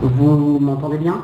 Vous m'entendez bien?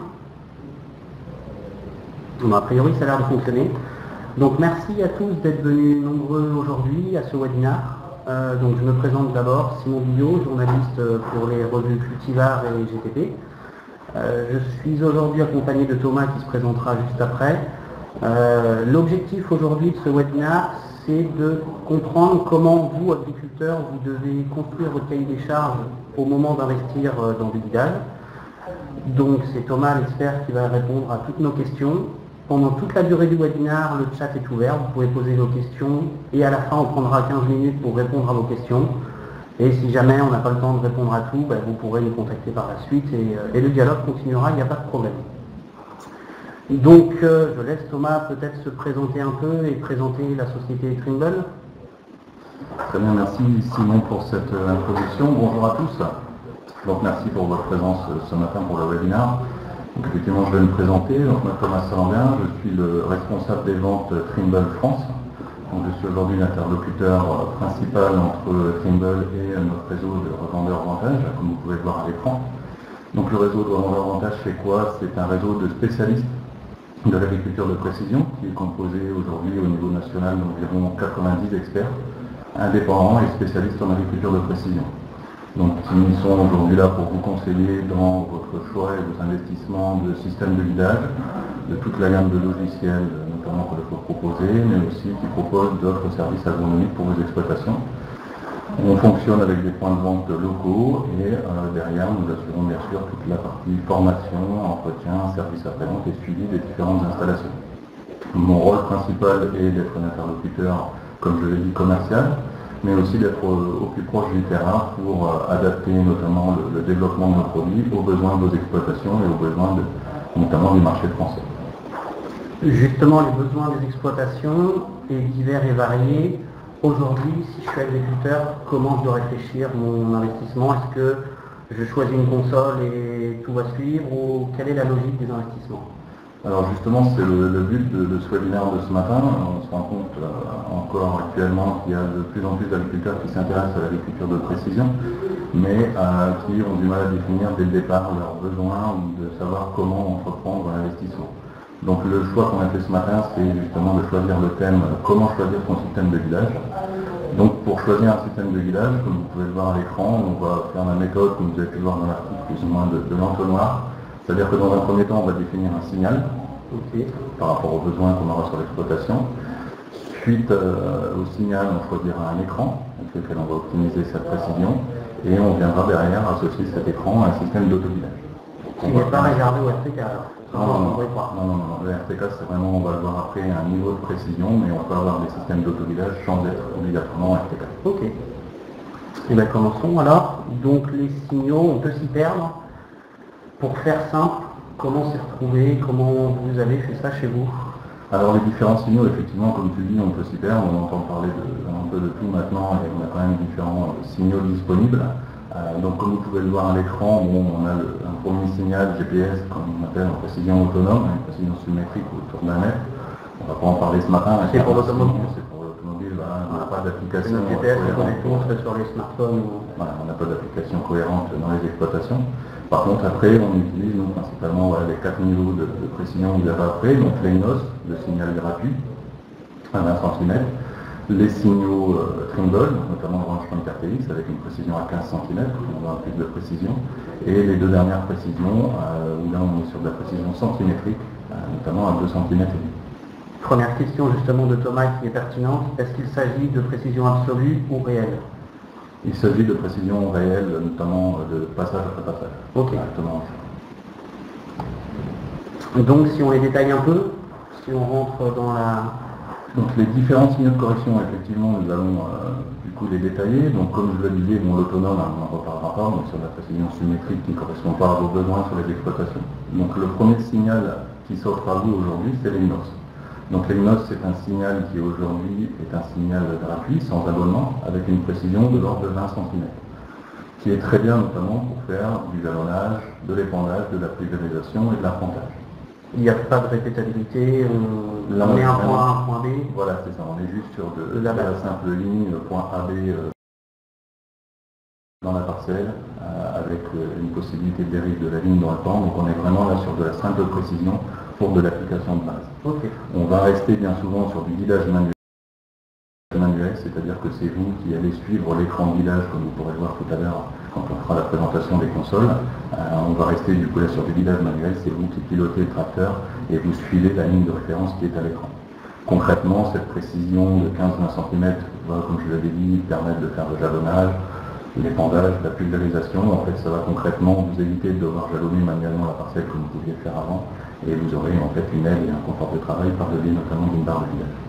Bon, a priori, ça a l'air de fonctionner. Donc merci à tous d'être venus nombreux aujourd'hui à ce webinaire. Donc je me présente d'abord, Simon Billot, journaliste pour les revues Cultivar et GTP. Je suis aujourd'hui accompagné de Thomas qui se présentera juste après. L'objectif aujourd'hui de ce webinaire, c'est de comprendre comment vous, agriculteurs, vous devez construire votre cahier des charges au moment d'investir dans du guidage. Donc c'est Thomas, l'expert, qui va répondre à toutes nos questions. Pendant toute la durée du webinaire, le chat est ouvert, vous pouvez poser vos questions et à la fin on prendra 15 minutes pour répondre à vos questions. Et si jamais on n'a pas le temps de répondre à tout, vous pourrez nous contacter par la suite et le dialogue continuera, il n'y a pas de problème. Donc je laisse Thomas peut-être se présenter un peu et présenter la société Trimble. Très bien, merci Simon pour cette introduction. Bonjour à tous. Donc merci pour votre présence ce matin pour le webinaire. Donc, effectivement, je vais me présenter. Donc, moi, Thomas Salambien, je suis le responsable des ventes Trimble France. Donc, je suis aujourd'hui l'interlocuteur principal entre Trimble et notre réseau de revendeurs Vantage, comme vous pouvez le voir à l'écran. Donc, le réseau de revendeurs Vantage, c'est quoi? C'est un réseau de spécialistes de l'agriculture de précision qui est composé aujourd'hui au niveau national d'environ 90 experts indépendants et spécialistes en agriculture de précision. Donc, ils sont aujourd'hui là pour vous conseiller dans votre choix et vos investissements de systèmes de guidage, de toute la gamme de logiciels, notamment que je peux proposer, mais aussi qui proposent d'autres services agronomiques pour vos exploitations. On fonctionne avec des points de vente locaux et derrière, nous assurons bien sûr toute la partie formation, entretien, service après-vente et suivi des différentes installations. Mon rôle principal est d'être un interlocuteur, comme je l'ai dit, commercial, mais aussi d'être au plus proche du terrain pour adapter notamment le développement de nos produits aux besoins de vos exploitations et aux besoins notamment du marché français. Justement, les besoins des exploitations est divers et variés. Aujourd'hui, si je suis agriculteur, comment je dois réfléchir mon investissement? Est-ce que je choisis une console et tout va suivre ou quelle est la logique des investissements? Alors justement, c'est le but de ce webinaire de ce matin. On se rend compte encore actuellement qu'il y a de plus en plus d'agriculteurs qui s'intéressent à l'agriculture de précision, mais qui ont du mal à définir dès le départ leurs besoins ou de savoir comment entreprendre l'investissement. Donc le choix qu'on a fait ce matin, c'est justement de choisir le thème « Comment choisir son système de guidage ». Donc pour choisir un système de guidage, comme vous pouvez le voir à l'écran, on va faire la méthode, comme vous avez pu le voir dans l'article, plus ou moins de l'entonnoir. C'est-à-dire que dans un premier temps, on va définir un signal par rapport aux besoins qu'on aura sur l'exploitation. Suite au signal, on choisira un écran avec lequel on va optimiser cette précision et on viendra derrière associer cet écran à un système d'autoguidage. Il n'est pas réservé au RTK alors? Non, le RTK c'est vraiment, on va le voir après, un niveau de précision, mais on peut avoir des systèmes d'autoguidage sans être obligatoirement RTK. Ok. Et bien commençons alors. Donc les signaux, on peut s'y perdre. Pour faire simple, comment s'y retrouver? Comment vous avez fait ça chez vous? Alors les différents signaux, effectivement, comme tu dis, on peut s'y perdre, on entend parler un peu de tout maintenant, et on a quand même différents signaux disponibles. Donc comme vous pouvez le voir à l'écran, on a un premier signal GPS, comme on appelle en précision autonome, une précision symétrique autour d'un mètre. On va pas en parler ce matin. C'est pour l'automobile. C'est pour l'automobile, on n'a pas d'application. Le GPS est connecté sur les smartphones. Voilà, on n'a pas d'application cohérente dans les exploitations. Par contre, après, on utilise principalement les 4 niveaux de précision que vous avez après, donc l'ENOS, le signal gratuit, à 20 cm, les signaux Trimble, notamment branchement RTX, avec une précision à 15 cm, on aura plus de précision, et les deux dernières précisions, où là on est sur de la précision centimétrique, notamment à 2 cm. Première question justement de Thomas qui est pertinente, est-ce qu'il s'agit de précision absolue ou réelle? Il s'agit de précision réelle, notamment de passage après passage. Ok. Exactement. Donc si on les détaille un peu, si on rentre dans la... Donc les différents signaux de correction, effectivement, nous allons du coup les détailler. Donc comme je le disais, l'autonome, on n'en reparlera pas, donc sur la précision symétrique qui ne correspond pas à vos besoins sur les exploitations. Donc le premier signal qui s'offre à vous aujourd'hui, c'est l'ENOS. Donc l'ENOS, c'est un signal qui aujourd'hui est un signal gratuit, sans abonnement, avec une précision de l'ordre de 20 cm, qui est très bien notamment pour faire du jalonnage, de l'épandage, de la pulvérisation et de l'apprentage. Il n'y a pas de répétabilité, on met un point A, un point B. Voilà, c'est ça, on est juste sur de la simple ligne, point AB dans la parcelle, avec une possibilité de dérive de la ligne dans le temps. Donc on est vraiment là sur de la simple précision pour de l'application de base. Okay. On va rester bien souvent sur du guidage manuel, c'est-à-dire que c'est vous qui allez suivre l'écran de guidage, comme vous pourrez le voir tout à l'heure quand on fera la présentation des consoles. On va rester du coup là sur du guidage manuel, c'est vous qui pilotez le tracteur et vous suivez la ligne de référence qui est à l'écran. Concrètement, cette précision de 15-20 cm va, comme je l'avais dit, permettre de faire le jalonnage, l'épandage, la pulvérisation. En fait, ça va concrètement vous éviter de devoir jalonner manuellement la parcelle comme vous pouviez le faire avant, et vous aurez en fait une aide et un confort de travail par le biais notamment d'une barre de guidage.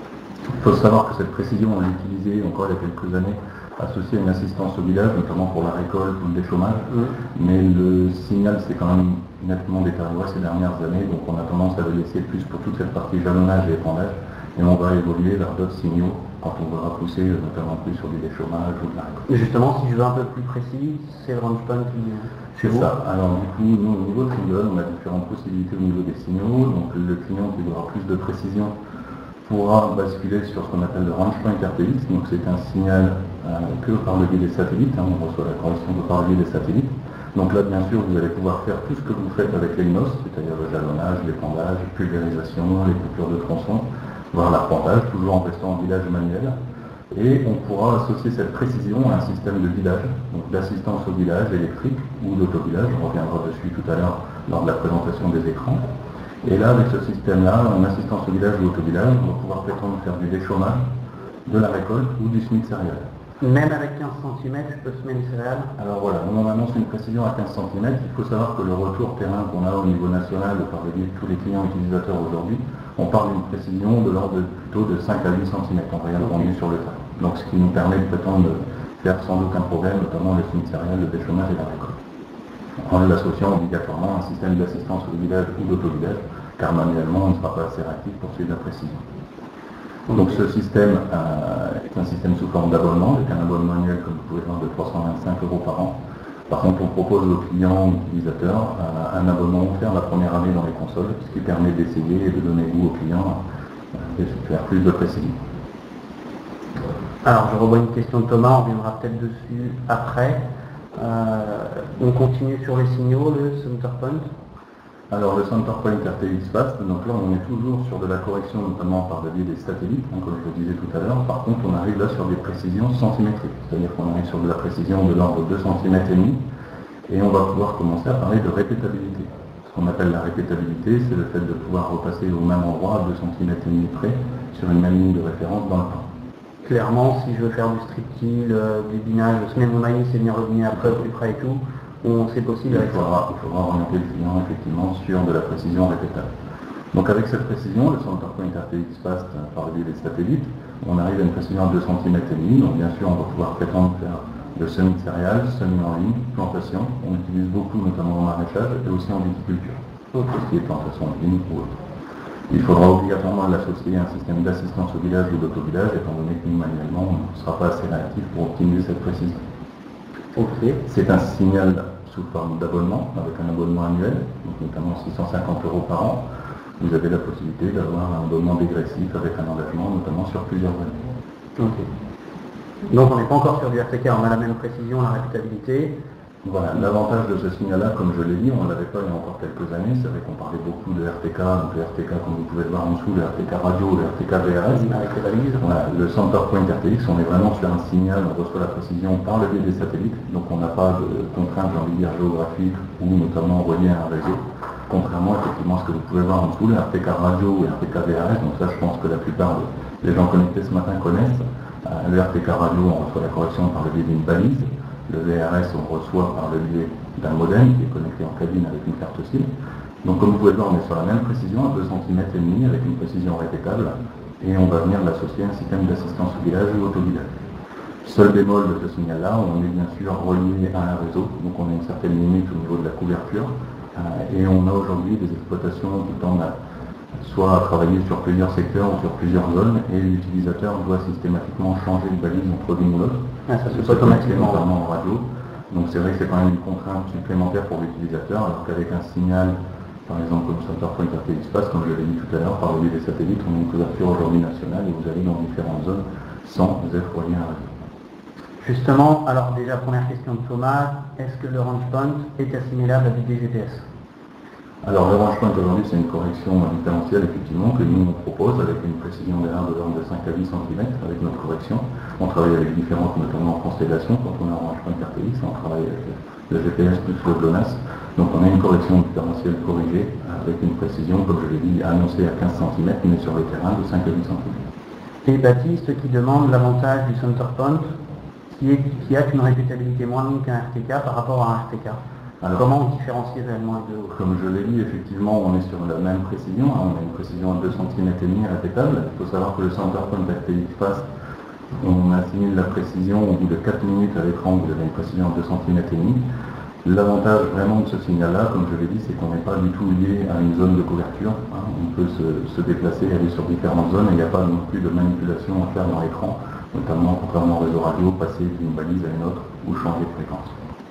Il faut savoir que cette précision, on l'utilisait encore il y a quelques années, associée à une assistance au guidage, notamment pour la récolte ou le déchômage, mais le signal s'est quand même nettement détérioré ces dernières années, donc on a tendance à le laisser plus pour toute cette partie jalonnage et épandage, et on va évoluer vers d'autres signaux quand on voudra pousser notamment plus sur du déchômage ou de la récolte. Et justement, si je veux un peu plus précis, c'est le range point qui... C'est ça. Alors du coup, nous, au niveau de Tringle, on a différentes possibilités au niveau des signaux. Donc le client qui voudra plus de précision pourra basculer sur ce qu'on appelle le range point RTX. Donc c'est un signal que par le biais des satellites. On reçoit la correction que par le biais des satellites. Donc là, bien sûr, vous allez pouvoir faire tout ce que vous faites avec l'ENOS, c'est-à-dire le jalonnage, l'épandage, la pulvérisation, les coupures de tronçons, voire l'arpentage, toujours en restant en guidage manuel. Et on pourra associer cette précision à un système de guidage, donc d'assistance au guidage électrique ou d'autoguidage, on reviendra dessus tout à l'heure lors de la présentation des écrans. Et là, avec ce système-là, en assistance au guidage ou autoguidage, on va pouvoir prétendre faire du déchômage, de la récolte ou du semis de céréales. Même avec 15 cm, je peux semer une céréale? Alors voilà, nous on annonce une précision à 15 cm. Il faut savoir que le retour terrain qu'on a au niveau national par le biais de tous les clients utilisateurs aujourd'hui, on parle d'une précision de l'ordre plutôt de 5 à 8 cm en réel rendu sur le terrain. Donc ce qui nous permet de prétendre faire sans aucun problème, notamment le semis de céréales, le déchômage et la récolte. En l'associant obligatoirement à un système d'assistance au guidage ou d'autoguidage, car manuellement on ne sera pas assez réactif pour suivre la précision. Donc ce système est un système sous forme d'abonnement, avec un abonnement annuel, comme vous pouvez voir, de 325 € par an. Par contre, on propose aux clients utilisateurs un abonnement offert la première année dans les consoles, ce qui permet d'essayer et de donner goût aux clients et de faire plus de précision. Alors, je revois une question de Thomas, on reviendra peut-être dessus après. On continue sur les signaux, le center point. Alors le center point RTX Fast, donc là on est toujours sur de la correction notamment par le biais des satellites, comme je le disais tout à l'heure. Par contre on arrive là sur des précisions centimétriques, c'est-à-dire qu'on arrive sur de la précision de l'ordre de 2,5 cm et on va pouvoir commencer à parler de répétabilité. Ce qu'on appelle la répétabilité, c'est le fait de pouvoir repasser au même endroit à 2,5 cm près sur une même ligne de référence dans le temps. Clairement, si je veux faire du strip till, du binage, semer mon maïs et venir revenir après plus près et tout, c'est possible. Il faudra orienter le client effectivement sur de la précision répétable. Donc avec cette précision, le center point RTX Fast par le biais des satellites, on arrive à une précision de 2,5 cm. Donc bien sûr, on va pouvoir prétendre faire le semis de céréales, semis en ligne, plantation. On utilise beaucoup notamment en maraîchage et aussi en viticulture, tout ce qui est plantation en ligne ou autre. Il faudra obligatoirement l'associer à un système d'assistance au guidage ou d'autoguidage, étant donné que nous, manuellement, on ne sera pas assez réactif pour optimiser cette précision. C'est un signal sous forme d'abonnement, avec un abonnement annuel, donc notamment 650 € par an. Vous avez la possibilité d'avoir un abonnement dégressif avec un engagement, notamment sur plusieurs années. Donc on n'est pas encore sur du RTK, on a la même précision, la répétabilité. Voilà, l'avantage de ce signal-là, comme je l'ai dit, on ne l'avait pas il y a encore quelques années. C'est vrai qu'on parlait beaucoup de RTK, donc le RTK, comme vous pouvez le voir en dessous, le RTK radio, le RTK VRS. Avec les balises. Voilà, le center point RTX, on est vraiment sur un signal, on reçoit la précision par le biais des satellites, donc on n'a pas de contraintes, j'ai envie de dire, géographiques ou notamment reliées à un réseau. Contrairement effectivement à ce que vous pouvez voir en dessous, le RTK radio et le RTK VRS, donc ça je pense que la plupart des gens connectés ce matin connaissent. Le RTK radio, on reçoit la correction par le biais d'une balise. Le VRS, on reçoit par le biais d'un modem qui est connecté en cabine avec une carte SIM. Donc comme vous pouvez le voir, on est sur la même précision, à 2,5 cm avec une précision répétable, et on va venir l'associer à un système d'assistance au guidage ou autoguidage. Seul bémol de ce signal-là, on est bien sûr relié à un réseau, donc on a une certaine limite au niveau de la couverture, et on a aujourd'hui des exploitations qui tendent soit à travailler sur plusieurs secteurs ou sur plusieurs zones, et l'utilisateur doit systématiquement changer de balise entre l'une ou l'autre. Ça se fait automatiquement. Notamment en radio. Donc c'est vrai que c'est quand même une contrainte supplémentaire pour l'utilisateur, alors qu'avec un signal, par exemple comme center point RTX Fast, comme je l'avais dit tout à l'heure, par le biais des satellites, on a une couverture aujourd'hui nationale et vous allez dans différentes zones sans être relié à un réseau. Justement, alors déjà première question de Thomas, est-ce que le range point est assimilable à du DGPS? Alors le range point aujourd'hui c'est une correction différentielle effectivement que nous on propose avec une précision d'erreur de l'ordre de 5 à 8 cm avec notre correction. On travaille avec différentes notamment en constellation quand on a un range point RTX, on travaille avec le GPS plus le GLONASS. Donc on a une correction différentielle corrigée avec une précision, comme je l'ai dit, annoncée à 15 cm mais sur le terrain de 5 à 8 cm. Et Baptiste qui demande l'avantage du center point qui a une répétabilité moindre qu'un RTK par rapport à un RTK. Alors, comment on différencie réellement les deux? Comme je l'ai dit, effectivement, on est sur la même précision. On a une précision à 2,5 cm répétable. Il faut savoir que le center point RTX fast, on assimile la précision au bout de 4 minutes à l'écran, vous avez une précision à 2,5 cm. L'avantage vraiment de ce signal-là, comme je l'ai dit, c'est qu'on n'est pas du tout lié à une zone de couverture. On peut se déplacer, aller sur différentes zones et il n'y a pas non plus de manipulation à faire dans l'écran, notamment contrairement au réseau radio, passer d'une balise à une autre ou changer de fréquence.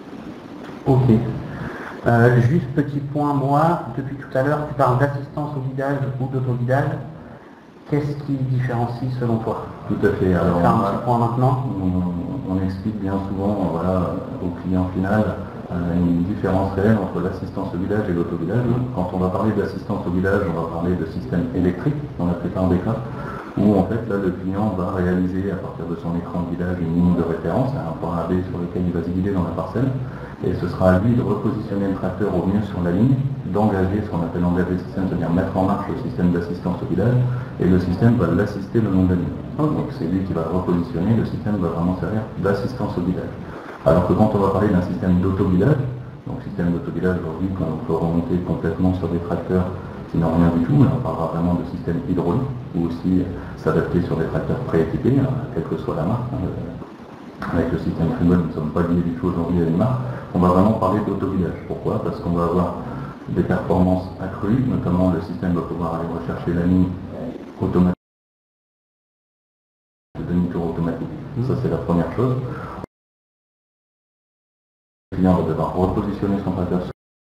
Ok. Juste petit point, moi, depuis tout à l'heure, tu parles d'assistance au guidage ou d'autoguidage. Qu'est-ce qui différencie selon toi? Tout à fait. Alors, faire un petit point maintenant. On explique bien souvent au client final une différence réelle entre l'assistance au guidage et l'autoguidage. Quand on va parler d'assistance au guidage, on va parler de système électrique dans la plupart des cas, où en fait là le client va réaliser à partir de son écran de guidage une ligne de référence, un point AB sur lequel il va se guider dans la parcelle, et ce sera à lui de repositionner le tracteur au mieux sur la ligne, d'engager ce qu'on appelle engager le système, c'est-à-dire mettre en marche le système d'assistance au guidage, et le système va l'assister le long de la ligne. Donc c'est lui qui va repositionner, le système va vraiment servir d'assistance au guidage. Alors que quand on va parler d'un système d'autoguidage, donc système d'autoguidage aujourd'hui qu'on peut remonter complètement sur des tracteurs qui n'ont rien du tout, mais on parlera vraiment de système hydraulique, ou aussi s'adapter sur des tracteurs prééquipés, quelle que soit la marque. Avec le système Freeboard, nous ne sommes pas liés du tout aujourd'hui à une marque. On va vraiment parler d'autoguidage. Pourquoi? Parce qu'on va avoir des performances accrues, notamment le système va pouvoir aller rechercher la ligne automatique, de demi-tour automatique. Ça c'est la première chose. Le client va devoir repositionner son tracteur sur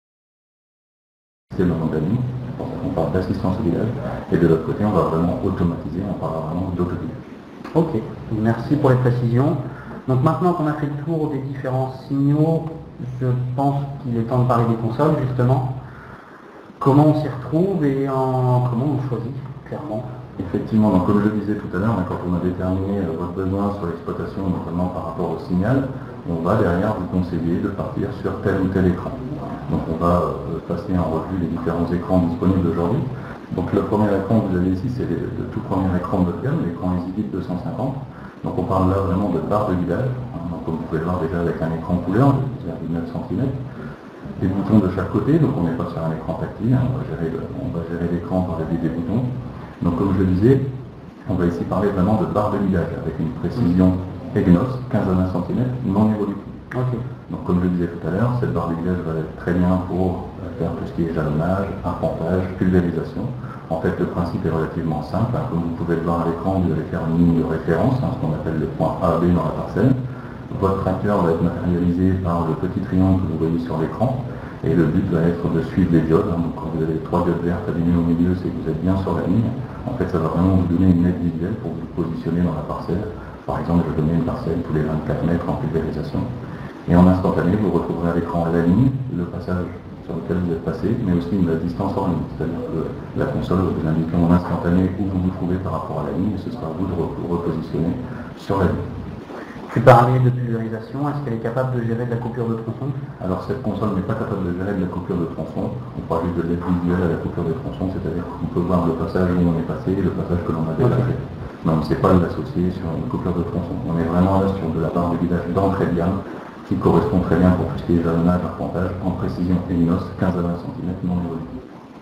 le long de la ligne. On parle d'assistance au guidage. Et de l'autre côté, on va vraiment automatiser, on parlera vraiment d'autoguidage. Ok, merci pour les précisions. Donc maintenant qu'on a fait le tour des différents signaux, je pense qu'il est temps de parler des consoles justement. Comment on s'y retrouve et comment on choisit, clairement? Effectivement, donc comme je le disais tout à l'heure, quand on a déterminé votre besoin sur l'exploitation, notamment par rapport au signal, on va derrière vous conseiller de partir sur tel ou tel écran. Donc on va passer en revue les différents écrans disponibles aujourd'hui. Donc le premier écran que vous avez ici, c'est le tout premier écran de votre gamme, l'écran EasyGuide 250. Donc on parle là vraiment de barre de guidage, donc comme vous pouvez le voir déjà avec un écran couleur de 10,9 cm, des boutons de chaque côté, donc on n'est pas sur un écran tactile, on va gérer l'écran par le biais des boutons. Donc comme je le disais, on va ici parler vraiment de barre de guidage avec une précision EGNOS, 15 à 20 cm, non évolutive. Okay. Donc comme je le disais tout à l'heure, cette barre de guidage va être très bien pour faire tout ce qui est jalonnage, arpentage, pulvérisation. En fait, le principe est relativement simple. Comme vous pouvez le voir à l'écran, vous allez faire une ligne de référence, ce qu'on appelle le point A, B dans la parcelle. Votre tracteur va être matérialisé par le petit triangle que vous voyez sur l'écran. Et le but va être de suivre les diodes. Donc quand vous avez 3 diodes vertes allumées au milieu, c'est que vous êtes bien sur la ligne. En fait, ça va vraiment vous donner une aide visuelle pour vous positionner dans la parcelle. Par exemple, je vais donner une parcelle tous les 24 mètres en pulvérisation. Et en instantané, vous retrouverez à l'écran la ligne, le passage sur lequel vous êtes passé, mais aussi la distance hors ligne. C'est-à-dire que la console va vous indiquer en instantané où vous vous trouvez par rapport à la ligne, et ce sera à vous de repositionner sur la ligne. Tu parlais de pulvérisation, est-ce qu'elle est capable de gérer de la coupure de tronçon? Alors cette console n'est pas capable de gérer de la coupure de tronçon, on parle juste de l'aide visuelle à la coupure de tronçon, c'est-à-dire qu'on peut voir le passage où on est passé et le passage que l'on a déjà fait. Mais on ne sait pas l'associer sur une coupure de tronçon. On est vraiment là sur de la barre de guidage d'entrée de gamme, qui correspond très bien pour tout ce qui est jalonnage, arpentage, en précision EGNOS, 15 à 20 cm non évolutif.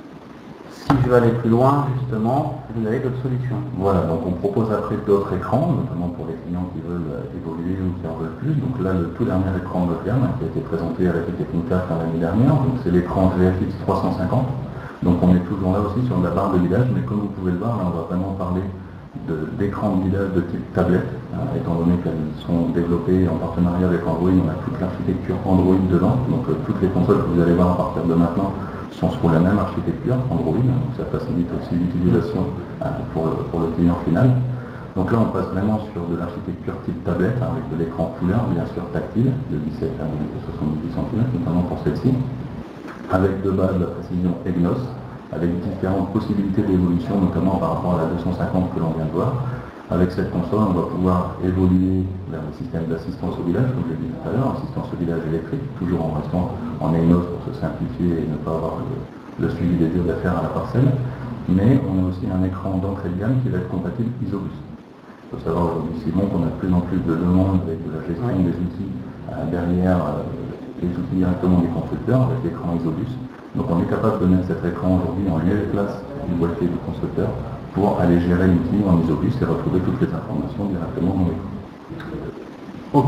Si je veux aller plus loin, justement, vous avez d'autres solutions. Voilà, donc on propose après d'autres écrans, notamment pour les clients qui veulent évoluer ou qui en veulent plus. Donc là, le tout dernier écran de gamme qui a été présenté à la Technica l'année dernière, donc c'est l'écran GFX 350. Donc on est toujours là aussi sur la barre de guidage, mais comme vous pouvez le voir, là on va vraiment parler d'écran de guidage de type tablette, étant donné qu'elles sont développées en partenariat avec Android, on a toute l'architecture Android dedans, donc toutes les consoles que vous allez voir à partir de maintenant sont sous la même architecture Android, donc ça facilite aussi l'utilisation pour le client final. Donc là, on passe vraiment sur de l'architecture type tablette, avec de l'écran couleur, bien sûr tactile, de 17 à 78 cm, notamment pour celle-ci, avec de base la précision EGNOS, avec différentes possibilités d'évolution, notamment par rapport à la 250 que l'on vient de voir. Avec cette console, on va pouvoir évoluer vers le système d'assistance au village, comme je l'ai dit tout à l'heure, assistance au village électrique, toujours en restant en EGNOS pour se simplifier et ne pas avoir le suivi des deux d'affaires à la parcelle. Mais on a aussi un écran d'entrée de gamme qui va être compatible Isobus. Il faut savoir aujourd'hui, Simon, qu'on a de plus en plus de demandes avec de la gestion des outils derrière les outils directement des constructeurs avec l'écran Isobus. Donc on est capable de mettre cet écran aujourd'hui en lieu et place du boîtier du constructeur pour aller gérer l'outil en Isobus et retrouver toutes les informations directement dans l'écran. Ok.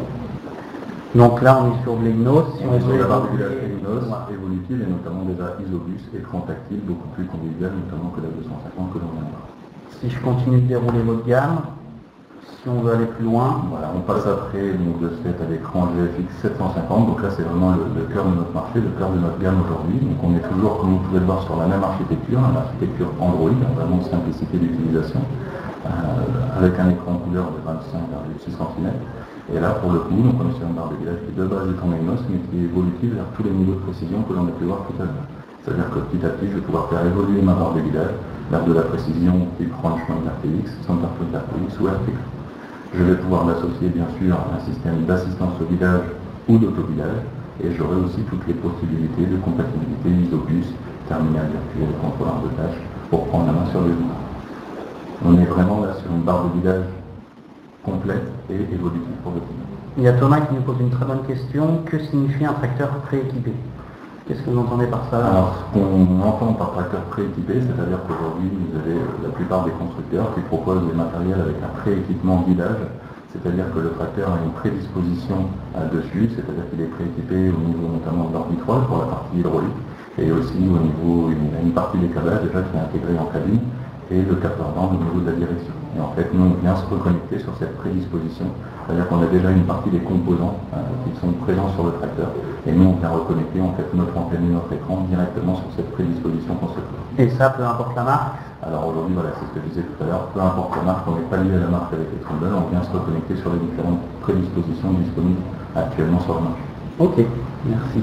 Donc là, on est sur de l'EGNOS. Si on est sur la barre de village EGNOS, évolutive et notamment déjà Isobus, écran tactile, beaucoup plus convivial, notamment que la 250 que l'on vient de voir. Si je continue de dérouler votre gamme, si on veut aller plus loin... Voilà, on passe après donc, de ce fait à l'écran GFX 750. Donc là, c'est vraiment le cœur de notre marché, le cœur de notre gamme aujourd'hui. Donc on est toujours, comme vous pouvez le voir, sur la même architecture, l'architecture Android, vraiment de simplicité d'utilisation, avec un écran couleur de 25,6 cm. Et là, pour le coup, donc on est sur une barre de village qui de base est en EGNOS, mais qui est évolutive vers tous les niveaux de précision que l'on a pu voir tout à l'heure. C'est-à-dire que petit à petit, je vais pouvoir faire évoluer ma barre de village vers de la précision type Ranchman RTX, Centerpoint RTX ou RTX. Je vais pouvoir l'associer bien sûr à un système d'assistance au village ou d'autovillage, et j'aurai aussi toutes les possibilités de compatibilité Isobus, terminal virtuel, contrôleur de tâches, pour prendre la main sur les outils. On est vraiment là sur une barre de village complète et évolutive pour le client. Il y a Thomas qui nous pose une très bonne question. Que signifie un tracteur prééquipé? Qu'est-ce que vous entendez par ça? Alors, ce qu'on entend par tracteur prééquipé, c'est-à-dire qu'aujourd'hui, vous avez la plupart des constructeurs qui proposent des matériels avec un prééquipement village, c'est-à-dire que le tracteur a une prédisposition dessus, c'est-à-dire qu'il est prééquipé au niveau notamment de l'orbitrole pour la partie hydraulique, et aussi au niveau, il y a une partie des câblages déjà qui est intégrée en cabine, et le capteur d'angle au niveau de la direction. Et en fait, nous, on vient se reconnecter sur cette prédisposition, c'est-à-dire qu'on a déjà une partie des composants qui sont présents sur le tracteur, et nous, on vient reconnecter en fait notre antenne et notre écran directement sur cette prédisposition constructeur. Et ça, peu importe la marque? Alors aujourd'hui, voilà, c'est ce que je disais tout à l'heure, peu importe la marque, on n'est pas lié à la marque avec les Trimble, on vient se reconnecter sur les différentes prédispositions disponibles actuellement sur le marché. Ok, merci.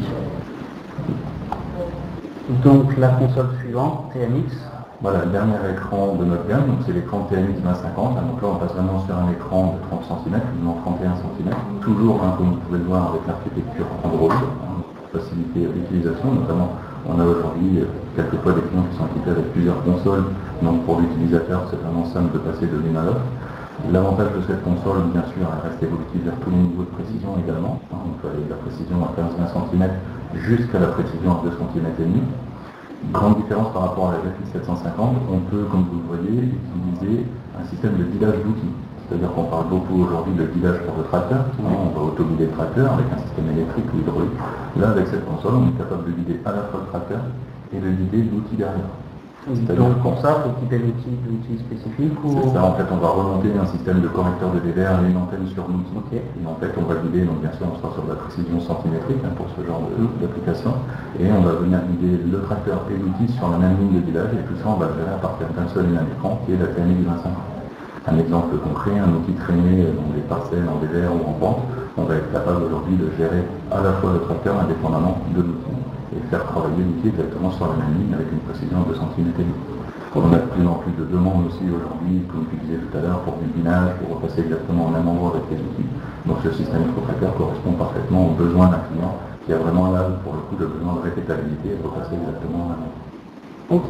Donc la console suivante, TMX. Voilà, le dernier écran de notre gamme, donc c'est l'écran TMX 2050. Donc là, on passe vraiment sur un écran de 30 cm, non 31 cm. Toujours, comme vous pouvez le voir, avec l'architecture Android, facilité d'utilisation. Notamment, on a aujourd'hui quelquefois des clients qui sont équipés avec plusieurs consoles. Donc pour l'utilisateur, c'est vraiment simple de passer de l'une à l'autre. L'avantage de cette console, bien sûr, elle reste évolutive vers tous les niveaux de précision également. On peut aller de la précision à 15-20 cm jusqu'à la précision à 2 cm et demi. Grande différence par rapport à la GFX 750, on peut, comme vous le voyez, utiliser un système de guidage d'outils. C'est-à-dire qu'on parle beaucoup aujourd'hui de guidage pour le tracteur, on va auto-guider le tracteur avec un système électrique ou hydraulique. Là, avec cette console, on est capable de guider à la fois le tracteur et de guider l'outil derrière. Donc pour ça, il faut équiper l'outil spécifique ou... C'est ça, en fait, on va remonter un système de correcteur de DVR et une antenne sur l'outil. Okay. Et en fait, on va guider, donc bien sûr, on sera sur de la précision centimétrique pour ce genre d'application. Et on va venir guider le tracteur et l'outil sur la même ligne de guidage. Et tout ça, on va le gérer à partir d'un seul et même écran, qui est la TMX 2050. Un exemple concret, un outil traîné dans des parcelles, en DVR ou en pente, on va être capable aujourd'hui de gérer à la fois le tracteur indépendamment de l'outil et faire travailler l'outil exactement sur la même ligne avec une précision de 2 cm. On a de plus en plus de demandes aussi aujourd'hui, comme je disais tout à l'heure, pour du binage, pour repasser exactement au même endroit avec les outils. Donc ce système micro-tracker correspond parfaitement aux besoins d'un client qui a vraiment là, pour le coup, le besoin de répétabilité et de repasser exactement au même endroit. Ok.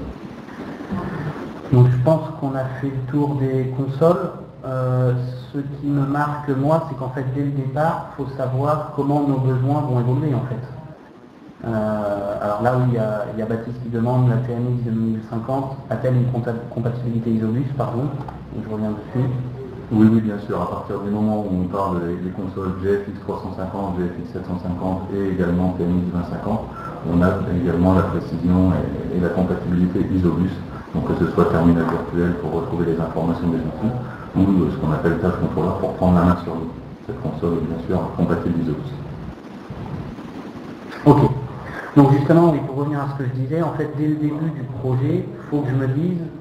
Donc je pense qu'on a fait le tour des consoles. Ce qui me marque moi, c'est qu'en fait dès le départ, il faut savoir comment nos besoins vont évoluer en fait. Alors là où il y a Baptiste qui demande la TMX 2050, a-t-elle une compatibilité Isobus, pardon, je reviens dessus. Oui, bien sûr, à partir du moment où on parle des consoles GFX 350, GFX 750 et également TMX 2050, on a également la précision et la compatibilité Isobus, donc que ce soit terminal virtuel pour retrouver les informations des outils, ou ce qu'on appelle tâche contrôleur pour prendre la main sur l'outil. Cette console est bien sûr compatible Isobus. Ok. Donc justement, oui, pour revenir à ce que je disais, en fait, dès le début du projet, il faut que je me dise,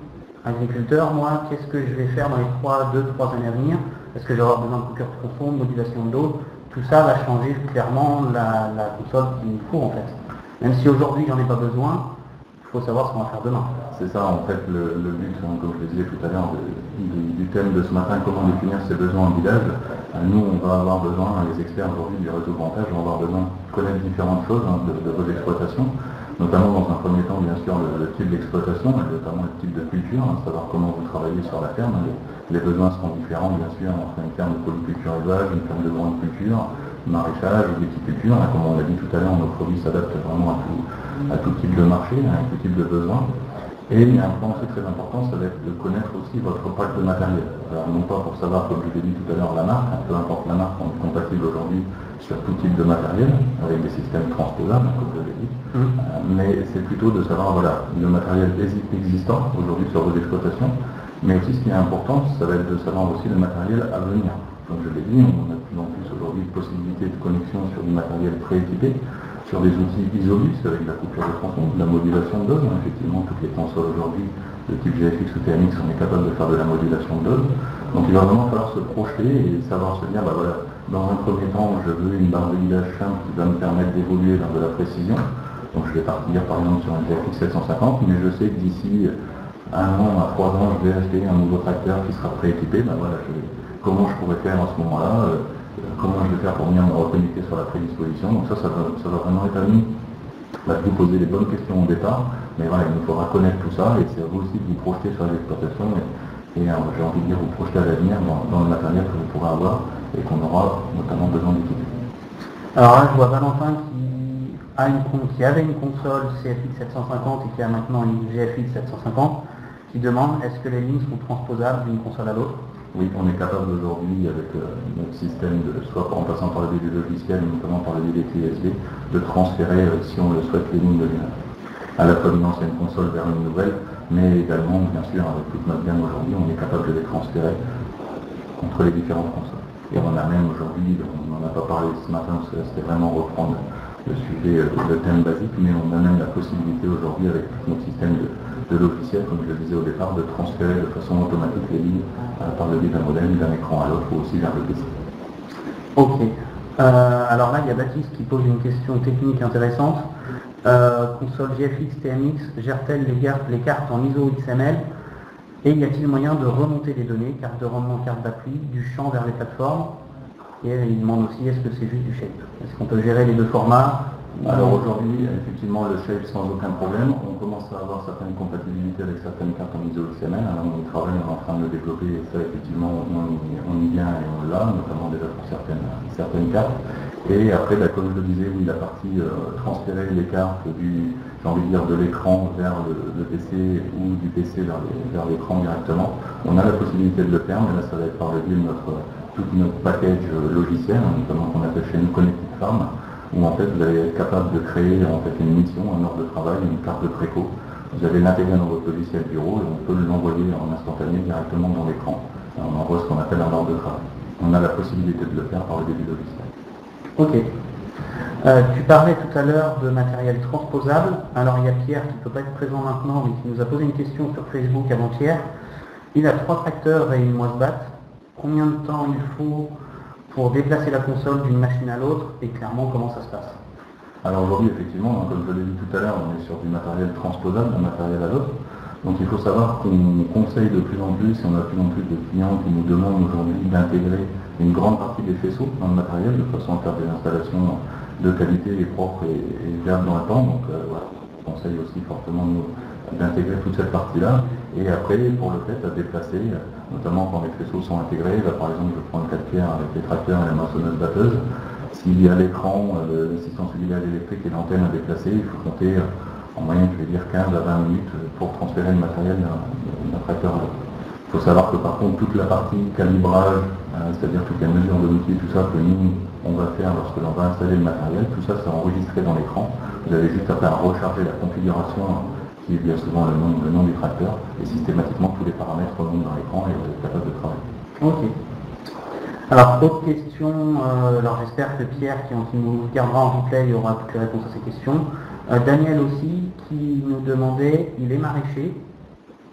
agriculteur, moi, qu'est-ce que je vais faire dans les 2-3 années à venir? Est-ce que je vais avoir besoin de coupure de tronçon, de modulation d'eau? Tout ça va changer clairement la console qu'il nous faut en fait. Même si aujourd'hui j'en ai pas besoin, il faut savoir ce qu'on va faire demain. C'est ça en fait le but, comme je le disais tout à l'heure, du thème de ce matin, comment définir ses besoins en village. Nous, on va avoir besoin, les experts aujourd'hui du réseau Grand Âge vont avoir besoin de connaître différentes choses de vos exploitations, notamment dans un premier temps, bien sûr, le type d'exploitation, et notamment le type de culture, savoir comment vous travaillez sur la ferme. Les besoins seront différents, bien sûr, entre une ferme de polyculture élevage, une ferme de grande culture, maraîchage ou viticulture. Comme on l'a dit tout à l'heure, nos produits s'adaptent vraiment à tout type de marché, à tout type de besoin. Et il y a un point aussi très important, ça va être de connaître aussi votre parc de matériel. Alors, non pas pour savoir, comme je l'ai dit tout à l'heure, la marque, peu importe la marque, on est compatible aujourd'hui sur tout type de matériel, avec des systèmes transposables, comme je l'ai dit, mais c'est plutôt de savoir, voilà, le matériel existant aujourd'hui sur vos exploitations, mais aussi ce qui est important, ça va être de savoir aussi le matériel à venir. Comme je l'ai dit, on a de plus en plus aujourd'hui de possibilités de connexion sur du matériel prééquipé, sur des outils isobus avec la coupure de tronçon, de la modulation de dose. Effectivement, toutes les consoles aujourd'hui, de type GFX ou TMX, on est capable de faire de la modulation de dose. Donc il va vraiment falloir se projeter et savoir se dire, bah voilà, dans un premier temps, je veux une barre de guidage simple qui va me permettre d'évoluer vers de la précision. Donc je vais partir par exemple sur un GFX 750, mais je sais que d'ici 1 an à 3 ans, je vais acheter un nouveau tracteur qui sera prééquipé. Bah voilà, comment je pourrais faire à ce moment-là, comment je vais faire pour venir me reconnecter sur la prédisposition. Donc ça va vraiment être à nous de vous poser les bonnes questions au départ, mais voilà, il nous faudra connaître tout ça, et c'est à vous aussi de vous projeter sur l'exploitation, et j'ai envie de dire vous projeter à l'avenir dans le matériel que vous pourrez avoir, et qu'on aura notamment besoin d'équiper. Alors là, je vois Valentin qui avait une console CFX 750 et qui a maintenant une GFX 750, qui demande est-ce que les lignes sont transposables d'une console à l'autre? Oui, on est capable aujourd'hui, avec notre système, soit en passant par le biais du logiciel, notamment par le biais des clés USB, de transférer, si on le souhaite, les lignes de lien. À la fois d'une ancienne console vers une nouvelle, mais également, bien sûr, avec toute notre gamme aujourd'hui, on est capable de les transférer entre les différentes consoles. Et on a même aujourd'hui, on n'en a pas parlé ce matin, parce que c'était vraiment reprendre le sujet, le thème basique, mais on a même la possibilité aujourd'hui, avec notre système de logiciel, comme je le disais au départ, de transférer de façon automatique les lignes par le biais d'un modem, d'un écran à l'autre, ou aussi vers le PC. Ok. Alors là, il y a Baptiste qui pose une question technique intéressante. Console GFX TMX gère-t-elle les cartes en ISO XML? Et y a-t-il moyen de remonter les données, carte de rendement, carte d'appli, du champ vers les plateformes? Et il demande aussi, est-ce que c'est juste du shape? Est-ce qu'on peut gérer les deux formats? Alors aujourd'hui, effectivement, le shape sans aucun problème. On commence à avoir certaines compatibilités avec certaines cartes en ISO XML. Alors on y travaille, on est en train de le développer, et ça effectivement on y vient et on l'a, notamment déjà pour certaines cartes. Et après, comme je le disais, oui, la partie transférer les cartes j'ai envie de dire, de l'écran vers le PC ou du PC vers l'écran directement. On a la possibilité de le faire, mais là ça va être par le biais de tout notre package logiciel, notamment qu'on appelle chez nous Connected Farm, où en fait vous allez être capable de créer en fait une mission, un ordre de travail, une carte de préco. Vous allez l'intégrer dans votre logiciel bureau et on peut l'envoyer en instantané directement dans l'écran. On envoie ce qu'on appelle un ordre de travail. On a la possibilité de le faire par le biais du logiciel. Ok. Tu parlais tout à l'heure de matériel transposable. Alors il y a Pierre qui ne peut pas être présent maintenant, mais qui nous a posé une question sur Facebook avant-hier. Il a 3 tracteurs et une moisse-batte. Combien de temps il faut pour déplacer la console d'une machine à l'autre, et clairement comment ça se passe? Alors aujourd'hui, effectivement, comme je l'ai dit tout à l'heure, on est sur du matériel transposable d'un matériel à l'autre. Donc il faut savoir qu'on conseille de plus en plus, et on a de plus en plus de clients qui nous demandent aujourd'hui d'intégrer une grande partie des faisceaux dans le matériel, de façon à faire des installations de qualité et propres et viables dans le temps. Donc voilà, on conseille aussi fortement d'intégrer toute cette partie-là. Et après, pour le fait, à déplacer, notamment quand les faisceaux sont intégrés, là, par exemple, je prends le 4 pierres avec les tracteurs et la moissonneuse-batteuse. S'il y a l'écran, l'assistance auxiliaire électrique et l'antenne à déplacer, il faut compter en moyenne, je vais dire 15 à 20 minutes pour transférer le matériel d'un tracteur à l'autre. Il faut savoir que par contre, toute la partie calibrage, c'est-à-dire toutes les mesures de l'outil, tout ça que nous, on va faire lorsque l'on va installer le matériel, tout ça, c'est enregistré dans l'écran. Vous avez juste à faire recharger la configuration qui est bien souvent le nom du tracteur, et systématiquement tous les paramètres remontent dans l'écran et vous êtes capable de travailler. Ok. Alors, autre question, alors j'espère que Pierre, qui nous gardera en replay, aura toutes les réponses à ces questions. Daniel aussi, qui nous demandait, il est maraîcher,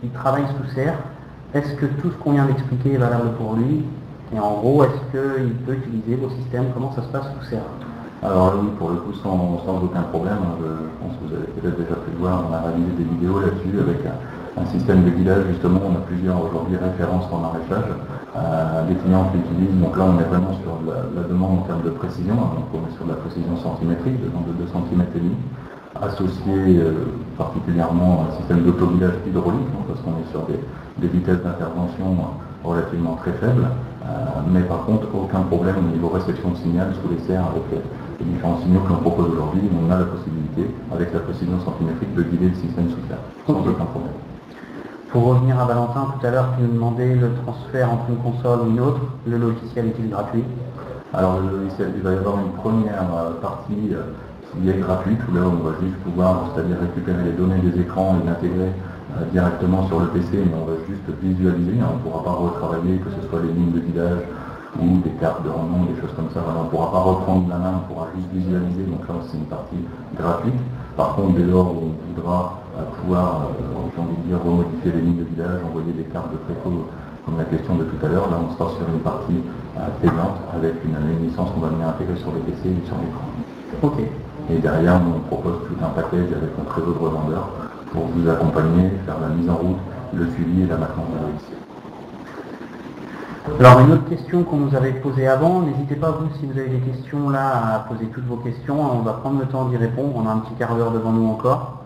il travaille sous serre. Est-ce que tout ce qu'on vient d'expliquer est valable pour lui? Et en gros, est-ce qu'il peut utiliser vos systèmes? Comment ça se passe sous serre? Alors oui, pour le coup, sans aucun problème. Je pense que vous avez peut-être déjà pu le voir, on a réalisé des vidéos là-dessus avec un système de guidage. Justement, on a plusieurs aujourd'hui références en maraîchage, des clients qui l'utilisent. Donc là, on est vraiment sur la demande en termes de précision. Donc on est sur de la précision centimétrique, de 2 cm et demi, associé particulièrement à un système d'autoguidage hydraulique, parce qu'on est sur des vitesses d'intervention relativement très faibles. Mais par contre, aucun problème au niveau réception de signal sous les serres avec les différents signaux que l'on propose aujourd'hui. On a la possibilité, avec la précision centimétrique, de guider le système sous serre, sans aucun problème. Pour revenir à Valentin, tout à l'heure, tu nous demandais le transfert entre une console ou une autre. Le logiciel est-il gratuit? Alors le logiciel, il va y avoir une première partie qui est gratuite, où là on va juste pouvoir, c'est-à-dire récupérer les données des écrans et l'intégrer directement sur le PC, mais on va juste visualiser. On ne pourra pas retravailler, que ce soit les lignes de guidage ou des cartes de rendement, des choses comme ça. Voilà, on ne pourra pas reprendre la main, on pourra juste visualiser. Donc là, c'est une partie gratuite. Par contre, dès lors où on voudra pouvoir, j'ai envie de dire, remodifier les lignes de guidage, envoyer des cartes de préco, comme la question de tout à l'heure, là on sera sur une partie payante avec une licence qu'on va venir intégrer sur les PC et sur l'écran. Ok. Et derrière, on propose tout un package avec notre réseau de revendeurs pour vous accompagner, faire la mise en route, le suivi et la maintenance de logiciel. Alors une autre question qu'on nous avait posée avant, n'hésitez pas vous si vous avez des questions là à poser toutes vos questions, on va prendre le temps d'y répondre, on a un petit quart d'heure devant nous encore.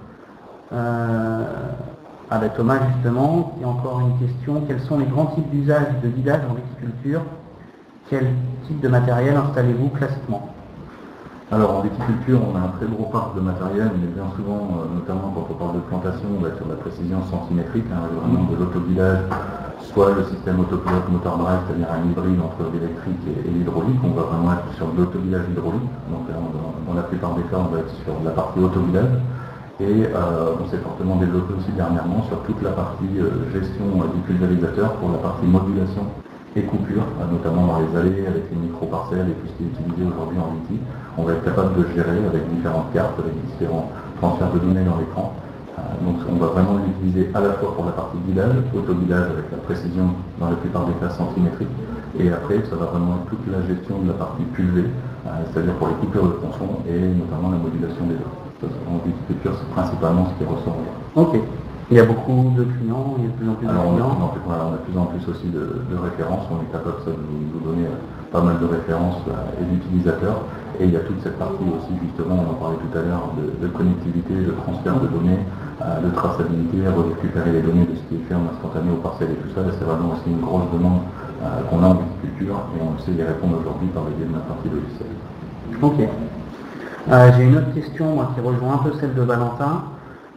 Thomas justement, il y a encore une question, quels sont les grands types d'usages de guidage en viticulture? Quel type de matériel installez-vous classiquement? Alors en viticulture, on a un très gros parc de matériel, mais bien souvent, notamment quand on parle de plantation, on va être sur la précision centimétrique, vraiment de l'autoguidage, soit le système autopilote moteur drive, c'est-à-dire un hybride entre l'électrique et l'hydraulique. On va vraiment être sur de l'autoguidage hydraulique. Donc dans la plupart des cas, on va être sur la partie autoguidage. Et on s'est fortement développé aussi dernièrement sur toute la partie gestion du pulvérisateur pour la partie modulation et coupure, notamment dans les allées avec les micro-parcelles et tout ce qui est utilisé aujourd'hui en Viti. On va être capable de gérer avec différentes cartes, avec différents transferts de données dans l'écran. Donc on va vraiment l'utiliser à la fois pour la partie guidage, autoguidage avec la précision dans la plupart des cas centimétrique, et après ça va vraiment être toute la gestion de la partie pulvée, c'est-à-dire pour les coupures de tronçons et notamment la modulation des eaux. En viticulture, c'est principalement ce qui ressort. Ok. Il y a beaucoup de clients, il y a de plus en plus de clients. On a de plus en plus aussi de références, on est capable de vous donner pas mal de références et d'utilisateurs. Et il y a toute cette partie aussi, justement, on en parlait tout à l'heure, de connectivité, de transfert de données, de traçabilité, à récupérer les données de ce qui est fait en instantané aux parcelles et tout ça. C'est vraiment aussi une grosse demande qu'on a en viticulture et on sait y répondre aujourd'hui par le biais de notre partie logicielle. Ok. J'ai une autre question moi, qui rejoint un peu celle de Valentin.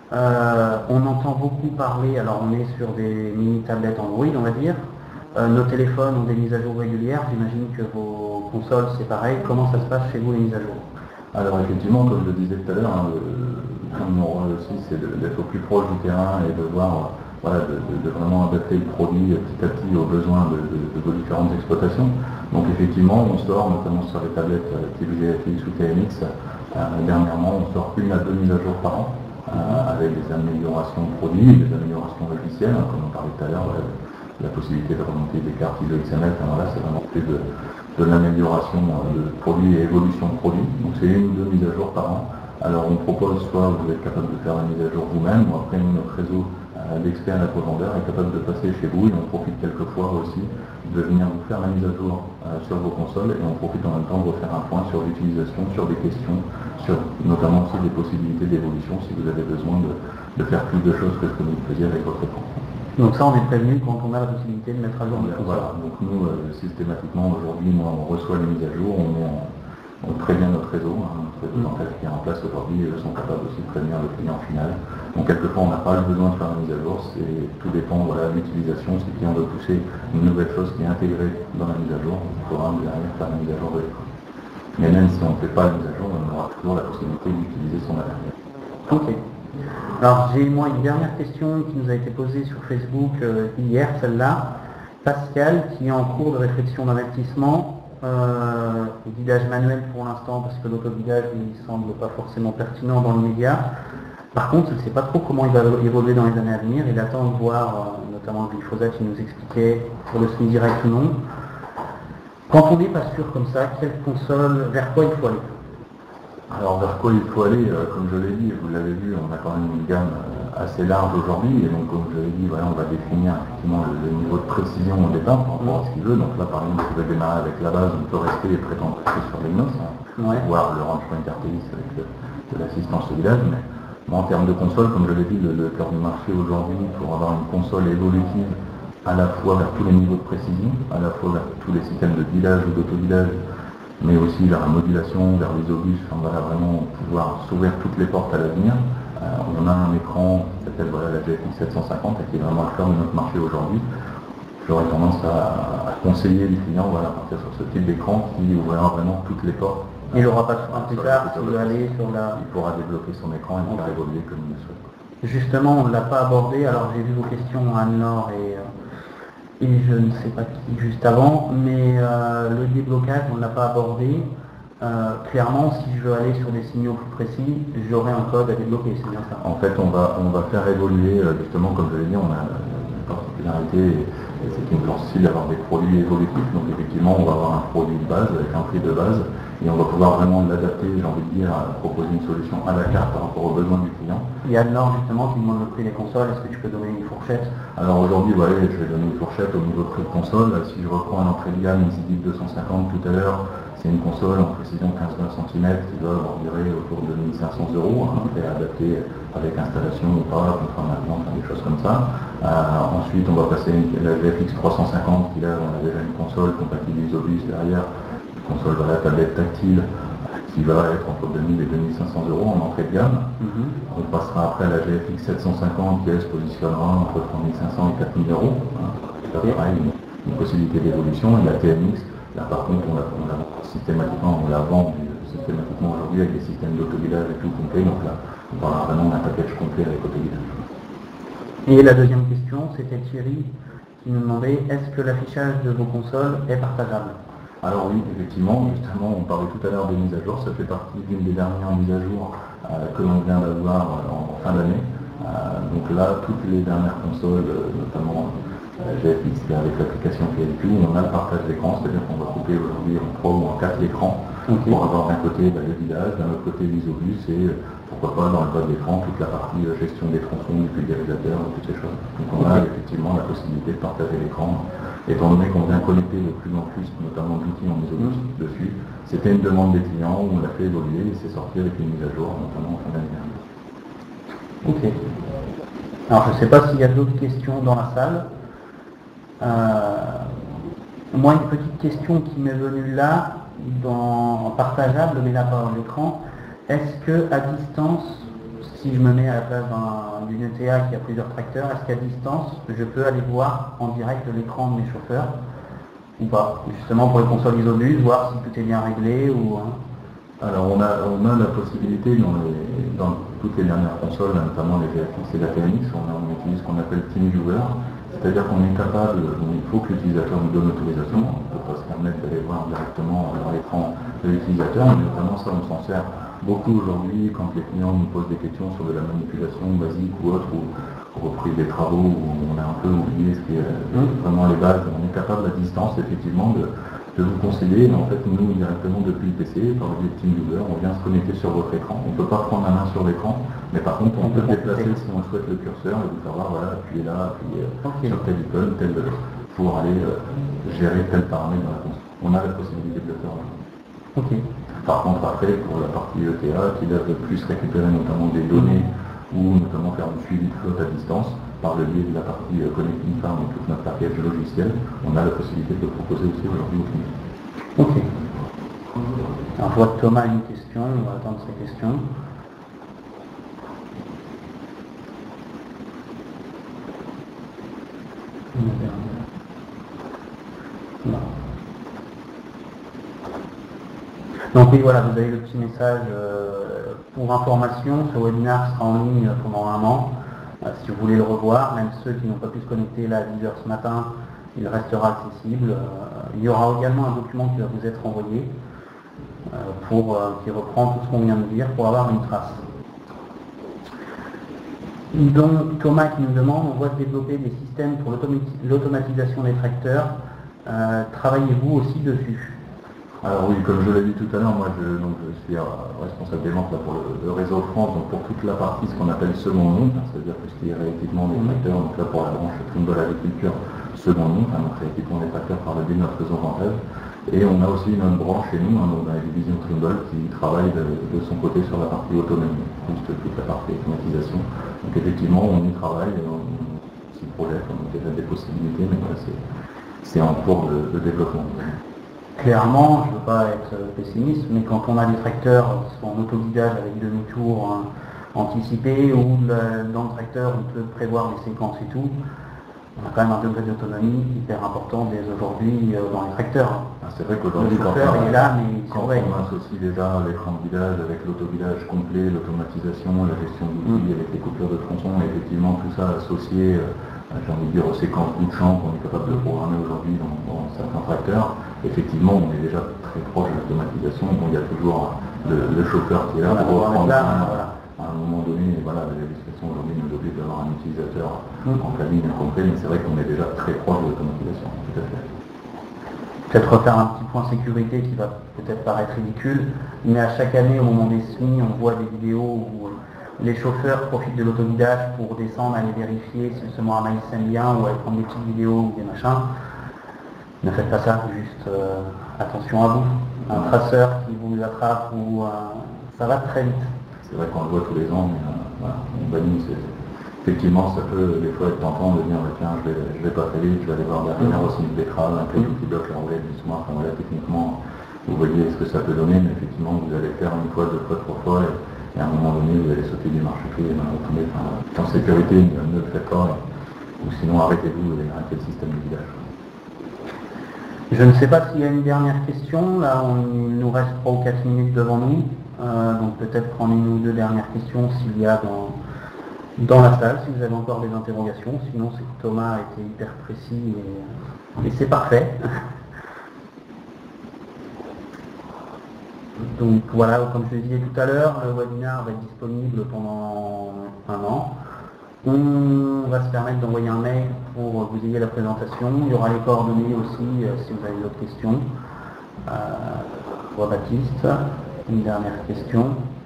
On entend beaucoup parler, alors on est sur des mini-tablettes Android on va dire, nos téléphones ont des mises à jour régulières, j'imagine que vos consoles c'est pareil, comment ça se passe chez vous les mises à jour? Alors effectivement, comme je le disais tout à l'heure, mon rôle aussi c'est d'être au plus proche du terrain et de voir, de vraiment adapter le produit petit à petit aux besoins de vos différentes exploitations. Donc effectivement, on sort notamment sur les tablettes type GFX ou TMX, dernièrement on sort 1 à 2 mises à jour par an. Avec des améliorations de produits, des améliorations logicielles, comme on parlait tout à l'heure, la possibilité de remonter des cartes ISO XML, c'est vraiment plus de l'amélioration de produits et évolution de produits. Donc c'est 1 ou 2 mises à jour par an. Alors on propose soit vous êtes capable de faire la mise à jour vous-même, ou après notre réseau d'experts et revendeurs est capable de passer chez vous et on profite quelquefois aussi de venir vous faire la mise à jour sur vos consoles et on profite en même temps de refaire un point sur l'utilisation, sur des questions, sur notamment aussi des possibilités d'évolution si vous avez besoin de faire plus de choses que ce que vous faisiez avec votre écran. Donc ça on est prévenu quand on a la possibilité de mettre à jour. Voilà, donc nous systématiquement aujourd'hui on reçoit les mises à jour, on prévient notre réseau, notre réseau qui est en place aujourd'hui sont capables aussi de prévenir le client final. Donc quelquefois on n'a pas besoin de faire la mise à jour, tout dépend de l'utilisation. Si le client veut pousser une nouvelle chose qui est intégrée dans la mise à jour, il faudra derrière faire la mise à jour de l'écran. Mais même si on ne fait pas la mise à jour, on aura toujours la possibilité d'utiliser son matériel. Ok. Alors j'ai moi une dernière question qui nous a été posée sur Facebook hier, celle-là. Pascal qui est en cours de réflexion d'investissement. Guidage manuel pour l'instant parce que l'autoguidage ne semble pas forcément pertinent dans le média. Par contre, il ne sait pas trop comment il va évoluer dans les années à venir. Il attend de voir, notamment le glyphosate, qui nous expliquait pour le semi-direct ou non. Quand on n'est pas sûr comme ça, quelle console, vers quoi il faut aller? Alors vers quoi il faut aller, comme je l'ai dit, vous l'avez vu, on a quand même une gamme assez large aujourd'hui, et donc comme je l'ai dit, voilà, on va définir effectivement le niveau de précision au départ par rapport à ce qu'il veut. Donc là par exemple, si vous démarrer avec la base, on peut rester et prétendre rester sur les noces, voire le range point intertélis avec de l'assistance au village, mais en termes de console, comme je l'ai dit, le cœur du marché aujourd'hui, pour avoir une console évolutive à la fois vers tous les niveaux de précision, à la fois vers tous les systèmes de village ou d'auto-village, mais aussi vers la modulation, vers l'isobus, on va vraiment pouvoir s'ouvrir toutes les portes à l'avenir. On a un écran qui s'appelle la GFX 750 et qui est vraiment le cœur de notre marché aujourd'hui. J'aurais tendance à conseiller les clients à partir sur ce type d'écran qui ouvrira vraiment toutes les portes. Il n'aura pas un plus tard s'il veut aller sur la... Il pourra développer son écran et faire évoluer comme il le souhaite. Justement, on ne l'a pas abordé, alors j'ai vu vos questions à Anne-Laure et je ne sais pas qui juste avant, mais le déblocage, on ne l'a pas abordé. Clairement, si je veux aller sur des signaux plus précis, j'aurai un code à débloquer, c'est bien ça. En fait, on va faire évoluer, justement, comme je l'ai dit, on a une particularité, c'est qu'il nous aussi d'avoir des produits évolutifs. Donc effectivement, on va avoir un produit de base avec un prix de base, et on va pouvoir vraiment l'adapter, j'ai envie de dire, à proposer une solution à la carte par rapport aux besoins du client. Il y a Anne-Laure justement qui demande le prix des consoles, est-ce que tu peux donner une fourchette? Alors aujourd'hui, je vais donner une fourchette au niveau de prix de console. Si je reprends un entrée de gamme, une ZX 250 tout à l'heure, c'est une console en précision 15-20 cm qui doit environ autour de 1500 €, et adapté avec installation ou pas, contrat maintenant, des choses comme ça. Ensuite, on va passer la GFX 350 qui là, on a déjà une console compatible Isobus derrière, une console tablette tactile qui va être entre 2000 et 2500 € en entrée de gamme. On passera après à la GFX 750 qui elle se positionnera entre 3500 et 4000 €. Là, pareil, une possibilité d'évolution. Et la TMX, là par contre, on la vend systématiquement aujourd'hui avec des systèmes d'auto-village et tout complet. Donc là, on parlera vraiment d'un package complet avec auto-village. Et la deuxième question, c'était Thierry qui nous demandait est-ce que l'affichage de vos consoles est partageable? Alors oui, effectivement, justement, on parlait tout à l'heure des mises à jour, ça fait partie d'une des dernières mises à jour que l'on vient d'avoir en fin d'année. Donc là, toutes les dernières consoles, notamment GFX avec l'application PLQ, on a le partage d'écran, c'est-à-dire qu'on va couper aujourd'hui en 3 ou en 4 écrans pour avoir d'un côté le village, d'un autre côté l'Isobus et pourquoi pas dans le bas de l'écran toute la partie gestion des tronçons, du pulvérisateur, toutes ces choses. Donc on a effectivement la possibilité de partager l'écran. Étant donné qu'on vient connecter de plus en plus, notamment d'outils en Isobus dessus, c'était une demande des clients, on l'a fait évoluer et c'est sorti avec une mise à jour, notamment en fin d'année dernière. Ok. Alors je ne sais pas s'il y a d'autres questions dans la salle. Moi, une petite question qui m'est venue là, en partageable, mais là par l'écran, est-ce que à distance, si je me mets à la place d'une ETA qui a plusieurs tracteurs, est-ce qu'à distance, je peux aller voir en direct l'écran de mes chauffeurs ou pas? Justement pour les consoles Isobus, voir si tout est bien réglé ou... Alors on a la possibilité dans toutes les dernières consoles, notamment les GFX et la TMX, on utilise ce qu'on appelle TeamViewer, c'est-à-dire qu'on est capable, il faut que l'utilisateur nous donne l'autorisation, on ne peut pas se permettre d'aller voir directement dans l'écran de l'utilisateur, mais notamment ça on s'en sert beaucoup aujourd'hui quand les clients nous posent des questions sur de la manipulation basique ou autre, ou reprise des travaux où on a un peu oublié ce qui est vraiment les bases. On est capable à distance effectivement de vous conseiller, mais en fait nous directement depuis le PC, par le biais de TeamViewer, on vient se connecter sur votre écran. On ne peut pas prendre la main sur l'écran, mais par contre on peut déplacer si on souhaite le curseur et vous faire voir, voilà, appuyez là, appuyez sur tel icône, pour aller gérer tel paramètre dans la console. On a la possibilité de le faire. Ok. Par contre après pour la partie ETA qui doit plus récupérer notamment des données ou notamment faire du suivi de flotte à distance, par le biais de la partie Connecting Farm et toute notre package logiciel, on a la possibilité de le proposer aussi aujourd'hui au client. Ok. Alors je vois que Thomas a une question, on va attendre sa question. Non. Donc oui, voilà, vous avez le petit message pour information, ce webinaire sera en ligne pendant 1 an. Si vous voulez le revoir, même ceux qui n'ont pas pu se connecter là à 10h ce matin, il restera accessible. Il y aura également un document qui va vous être envoyé qui reprend tout ce qu'on vient de dire pour avoir une trace. Donc Thomas qui nous demande, on voit se développer des systèmes pour l'automatisation des tracteurs. Travaillez-vous aussi dessus? Alors oui, comme je l'ai dit tout à l'heure, moi je suis responsable des ventes là, pour le réseau France, donc pour toute la partie, ce qu'on appelle seconde monde, c'est-à-dire tout ce qui est rééquipement des tracteurs, donc là pour la branche Trimble Agriculture, seconde monde, donc rééquipement des tracteurs par le biais de notre réseau Vantage. Et on a aussi une autre branche chez nous, donc dans la division Trimble, qui travaille de son côté sur la partie autonomie, juste toute la partie automatisation. Donc effectivement, on y travaille, on s'y projette, on a déjà des possibilités, mais là, c'est en cours de développement. Clairement, je ne veux pas être pessimiste, mais quand on a des tracteurs qui sont en autoguidage avec demi-tour anticipé, ou dans le tracteur on peut prévoir les séquences et tout, on a quand même un degré d'autonomie hyper important dès aujourd'hui dans les tracteurs. C'est vrai qu'aujourd'hui, le chauffeur il est là, mais il surveille. On associe déjà l'écran de guidage avec l'autoguidage complet, l'automatisation, la gestion d'outils avec les coupures de tronçons, et effectivement tout ça associé, j'ai envie de dire, aux séquences bout de champ qu'on est capable de programmer aujourd'hui dans certains tracteurs. Effectivement, on est déjà très proche de l'automatisation, donc il y a toujours le chauffeur qui est là pour reprendre à un moment donné. Voilà, la législation aujourd'hui nous oblige d'avoir un utilisateur en cabine complet, mais c'est vrai qu'on est déjà très proche de l'automatisation, tout à fait. Peut-être refaire un petit point sécurité qui va peut-être paraître ridicule, mais à chaque année, au moment des SMI, on voit des vidéos où les chauffeurs profitent de l'autoguidage pour descendre, aller vérifier si le semoir à maïs sème bien, ou aller prendre des petites vidéos ou des machins. Ne faites pas ça, juste attention à vous. Un traceur qui vous attrape, ou ça va très vite. C'est vrai qu'on le voit tous les ans, mais voilà, on bannit. Effectivement, ça peut des fois être tentant de dire tiens, je vais pas très vite, je vais aller voir derrière aussi une betterave, un caillou qui bloque la roulette du semoir. Enfin voilà, techniquement, vous voyez ce que ça peut donner, mais effectivement, vous allez faire une fois, deux fois, trois fois, et à un moment donné, vous allez sauter du marchepied, vous tombez. En sécurité, ne le faites pas, ou sinon arrêtez-vous et arrêtez le système de guidage. Je ne sais pas s'il y a une dernière question. Là, il nous reste 3 ou 4 minutes devant nous. Donc peut-être prendre une ou deux dernières questions s'il y a dans la salle, si vous avez encore des interrogations. Sinon, c'est que Thomas a été hyper précis et c'est parfait. Donc voilà, comme je le disais tout à l'heure, le webinaire va être disponible pendant 1 an. On va se permettre d'envoyer un mail pour que vous ayez la présentation. Il y aura les coordonnées aussi si vous avez d'autres questions. Pour Baptiste, une dernière question.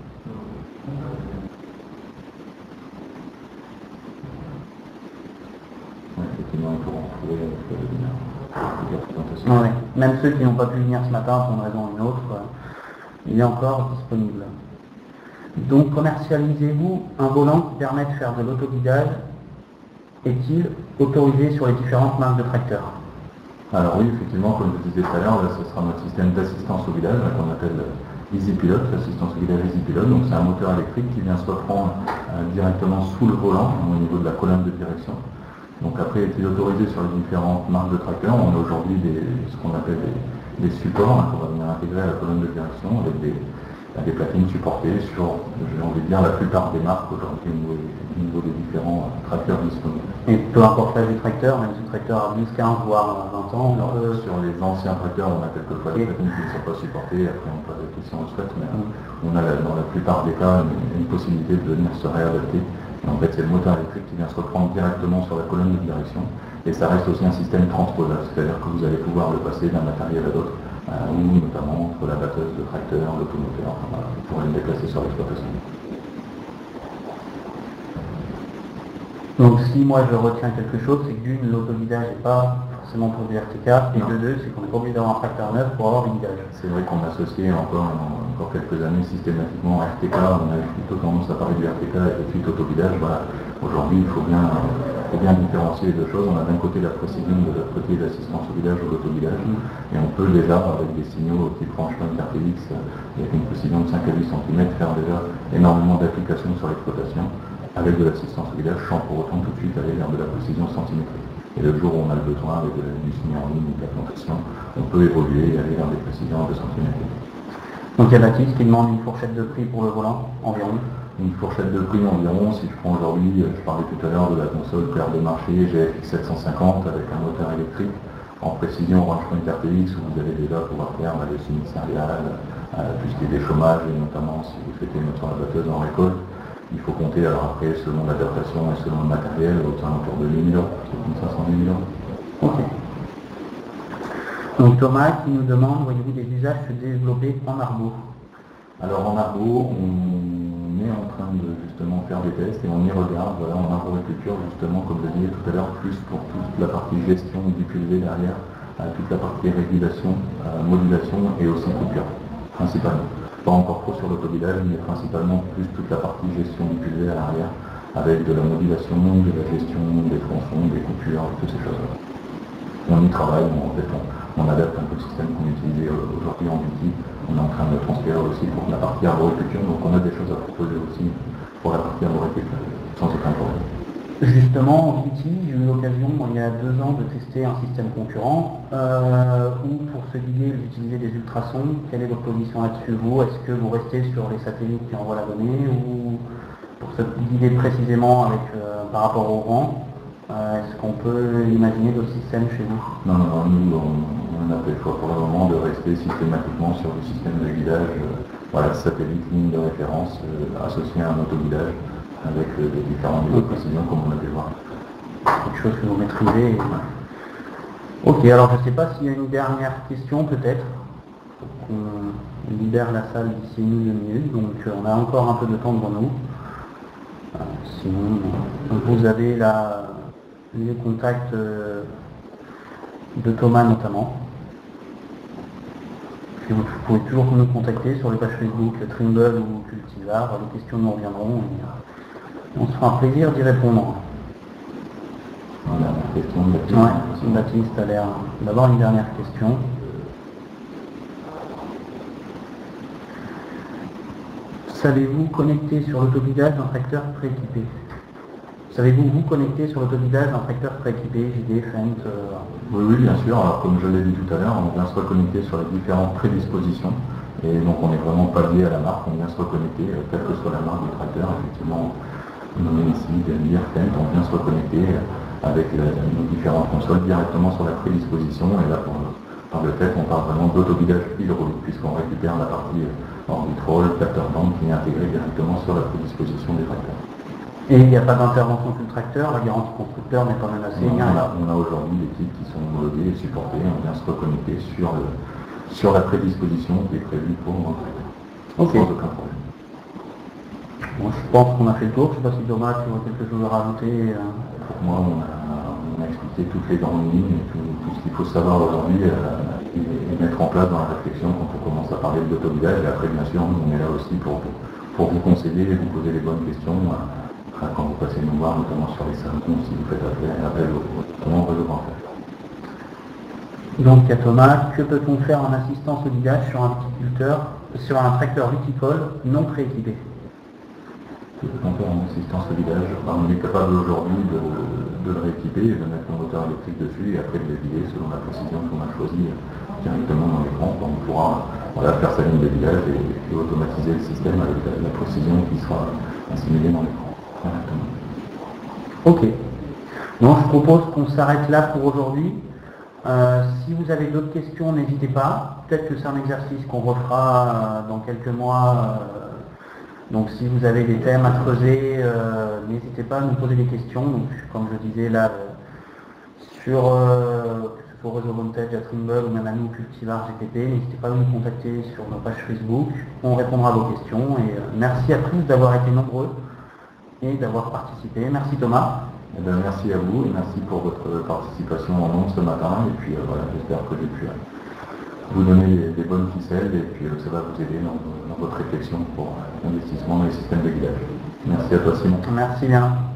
Effectivement, il faut retrouver le webinaire. Ouais. Même ceux qui n'ont pas pu venir ce matin pour une raison ou une autre, il est encore disponible. Donc commercialisez-vous un volant qui permet de faire de l'autoguidage? Est-il autorisé sur les différentes marques de tracteurs? Alors oui, effectivement, comme je disais tout à l'heure, ce sera notre système d'assistance au guidage qu'on appelle EasyPilot, l'assistance au guidage EasyPilot. Donc c'est un moteur électrique qui vient se reprendre directement sous le volant au niveau de la colonne de direction. Donc après, est-il autorisé sur les différentes marques de tracteurs? On a aujourd'hui ce qu'on appelle des supports qu'on va venir intégrer à la colonne de direction avec des platines supportées sur, j'ai envie de dire, la plupart des marques aujourd'hui au niveau des différents tracteurs disponibles. Et peu importe l'âge du tracteur, même si le tracteur a 10, 15, voire 20 ans. Sur les anciens tracteurs, on a quelquefois des platines qui ne sont pas supportées, après on peut adapter si on le souhaite, mais on a dans la plupart des cas une possibilité de venir se réadapter. Et en fait, c'est le moteur électrique qui vient se reprendre directement sur la colonne de direction. Et ça reste aussi un système transposable, c'est-à-dire que vous allez pouvoir le passer d'un matériel à l'autre, ou notamment entre la batteuse de tracteur, l'automoteur, pour les déplacer sur l'exploitation. Donc si moi je retiens quelque chose, c'est que d'une, l'autoguidage n'est pas forcément pour du RTK, et de deux, c'est qu'on n'est pas obligé d'avoir un tracteur neuf pour avoir du guidage. C'est vrai qu'on associait encore quelques années systématiquement RTK, on avait plutôt tendance à parler du RTK et de suite autoguidage. Voilà. Aujourd'hui, il faut bien différencier les deux choses. On a d'un côté la précision, de l'autre côté l'assistance au guidage ou l'autoguidage. Et on peut déjà, avec des signaux type franchement RTX, avec une précision de 5 à 8 cm, faire déjà énormément d'applications sur l'exploitation avec de l'assistance au guidage, sans pour autant tout de suite aller vers de la précision centimétrique. Et le jour où on a le besoin, avec du signal en ligne ou de la plantation, on peut évoluer et aller vers des précisions de centimétriques. Donc il y a Baptiste qui demande une fourchette de prix pour le volant, environ. Une fourchette de prix environ, si je prends aujourd'hui, je parlais tout à l'heure de la console paire de marché GFX 750 avec un moteur électrique en précision Rangepoint RTX, où vous allez déjà pouvoir faire les semis céréales, tout ce qui est des chômages, et notamment si vous souhaitez mettre sur la batteuse en récolte. Il faut compter, alors après, selon l'adaptation et selon le matériel, autour de 10 000 euros, 510 000 euros. Ok. Donc Thomas qui nous demande, voyez-vous des usages se développer en argot? Alors en argot, on est en train de justement faire des tests et on y regarde, voilà, en arboriculture justement, comme je disais tout à l'heure, plus pour toute la partie gestion du PV derrière, toute la partie régulation, modulation et aussi coupure, principalement. Pas encore trop sur l'autobillage, mais principalement plus toute la partie gestion du PV à l'arrière, avec de la modulation, de la gestion des tronçons, des coupures, toutes ces choses-là. On y travaille, on adapte un peu le système qu'on utilise aujourd'hui en outil. On est en train de le transférer aussi pour la partie arboriculture, donc on a des choses à proposer aussi pour la partie arboriculture, sans aucun problème. Justement, en outil, j'ai eu l'occasion, il y a 2 ans, de tester un système concurrent, où pour se guider, j'utilisais des ultrasons. Quelle est votre position là-dessus, vous? Est-ce que vous restez sur les satellites qui envoient la donnée, ou pour se guider précisément avec, par rapport au rang? Est-ce qu'on peut imaginer d'autres systèmes chez vous? Non, nous, on a fait le choix pour le moment de rester systématiquement sur le système de guidage, voilà, satellite, ligne de référence, associé à un autoguidage, avec des différents niveaux de précision, comme on a pu voir. Quelque chose que vous maîtrisez. Ok, alors je ne sais pas s'il y a une dernière question, peut-être. On libère la salle d'ici 1 minute, donc on a encore un peu de temps devant nous. Sinon, vous avez les contacts de Thomas notamment. Puis vous pouvez toujours nous contacter sur les pages Facebook Trimble ou Cultivar. Les questions nous reviendront et on se fera un plaisir d'y répondre. Une dernière question, Baptiste. Ouais, Baptiste a l'air d'avoir une dernière question. Savez-vous connecter sur l'autoguidage d'un tracteur prééquipé? Savez-vous vous connecter sur l'autoguidage d'un tracteur prééquipé, JD, Fendt? Oui, bien sûr. Alors, comme je l'ai dit tout à l'heure, on vient se reconnecter sur les différentes prédispositions. Et donc, on n'est vraiment pas lié à la marque. On vient se reconnecter, quelle que soit la marque du tracteur. Effectivement, on est ici, Denver, Fendt, on vient se reconnecter avec nos différentes consoles directement sur la prédisposition. Et là, par le fait, on parle vraiment d'autoguidage hydraulique, puisqu'on récupère la partie orbitrol, capteur bande qui est intégrée directement sur la prédisposition des tracteurs. Et il n'y a pas d'intervention sur le tracteur, la garantie constructeur n'est pas menacée. On a aujourd'hui des kits qui sont homologués et supportés, on vient se reconnecter sur la prédisposition qui est prévue pour un tracteur. Ok. Sans aucun problème. Bon, je pense qu'on a fait le tour, je ne sais pas si Thomas, tu aurais quelque chose à rajouter. Pour moi, on a expliqué toutes les grandes lignes et tout ce qu'il faut savoir aujourd'hui et mettre en place dans la réflexion quand on commence à parler de l'autoguidage. Et après, bien sûr, on est là aussi pour vous conseiller et vous poser les bonnes questions. Quand vous passez nous voir, notamment sur les salons, si vous faites appel au réseau bancaire. Donc à Thomas, que peut-on faire en assistance au guidage sur un tracteur viticole non prééquipé? Que peut-on faire en assistance au guidage? On est capable aujourd'hui de le rééquiper et de mettre un moteur électrique dessus et après de le guider selon la précision qu'on a choisie directement dans l'écran. On pourra faire sa ligne de guidage et automatiser le système avec la précision qui sera assimilée dans l'écran. Ok. Donc je propose qu'on s'arrête là pour aujourd'hui. Si vous avez d'autres questions, n'hésitez pas. Peut-être que c'est un exercice qu'on refera dans quelques mois. Donc si vous avez des thèmes à creuser, n'hésitez pas à nous poser des questions. Donc comme je disais là, sur que ce soit Réseau Vantage, à Trimble ou même à nous Cultivar GTP, n'hésitez pas à nous contacter sur nos pages Facebook. On répondra à vos questions. Et merci à tous d'avoir été nombreux et d'avoir participé. Merci Thomas. Eh bien, merci à vous et merci pour votre participation en nombre ce matin. Et puis voilà, j'espère que j'ai pu vous donner des bonnes ficelles et puis ça va vous aider dans votre réflexion pour l'investissement dans les systèmes de guidage. Merci à toi Simon. Merci bien.